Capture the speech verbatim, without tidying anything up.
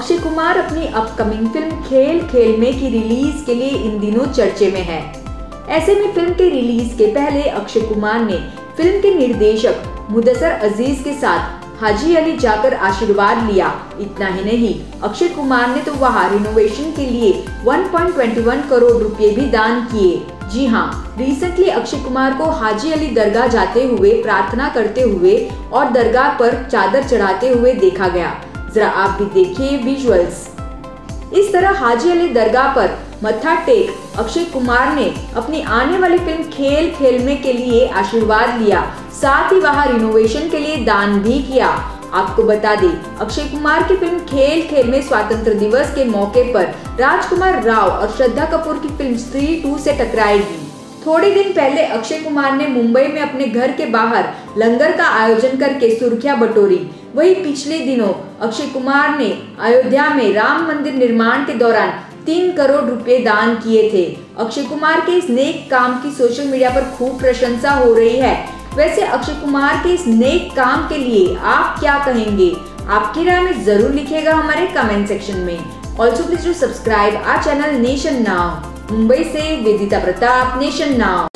अक्षय कुमार अपनी upcoming film खेल खेल में की रिलीज के लिए इन दिनों चर्चे में है। ऐसे में फिल्म के रिलीज के पहले अक्षय कुमार ने फिल्म के निर्देशक मुदस्सिर अजीज के साथ हाजी अली जाकर आशीर्वाद लिया। इतना ही नहीं, अक्षय कुमार ने तो वहां रिनोवेशन के लिए एक पॉइंट दो एक करोड़ रुपए भी दान किए। जी हाँ, रिसेंटली अक्षय कुमार को हाजी अली दरगाह जाते हुए प्रार्थना करते हुए और दरगाह पर चादर चढ़ाते हुए देखा गया। जरा आप भी देखिए विजुअल्स। इस तरह हाजी अली दरगाह पर मत्था टेक अक्षय कुमार ने अपनी आने वाली फिल्म खेल खेल में के लिए आशीर्वाद लिया, साथ ही वहां रिनोवेशन के लिए दान भी किया। आपको बता दें, अक्षय कुमार की फिल्म खेल खेल में स्वतंत्र दिवस के मौके पर राजकुमार राव और श्रद्धा कपूर की फिल्म स्त्री टू से टकराएगी। थोड़े दिन पहले अक्षय कुमार ने मुंबई में अपने घर के बाहर लंगर का आयोजन करके सुर्खियां बटोरी। वहीं पिछले दिनों अक्षय कुमार ने अयोध्या में राम मंदिर निर्माण के दौरान तीन करोड़ रुपए दान किए थे। अक्षय कुमार के इस नेक काम की सोशल मीडिया पर खूब प्रशंसा हो रही है। वैसे अक्षय कुमार के इस नेक काम के लिए आप क्या कहेंगे? आपकी राय में जरूर लिखिएगा हमारे कमेंट सेक्शन में। Also please do subscribe our channel Nation Now. Mumbai से वेदिता प्रताप, नेशन नाउ।